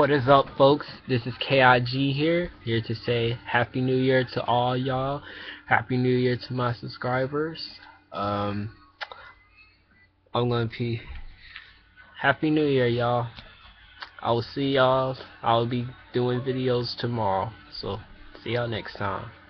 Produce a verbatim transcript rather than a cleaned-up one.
What is up, folks? This is K I G here, here to say Happy New Year to all y'all. Happy New Year to my subscribers. Um, I'm gonna be Happy New Year, y'all. I will see y'all. I'll be doing videos tomorrow. So, see y'all next time.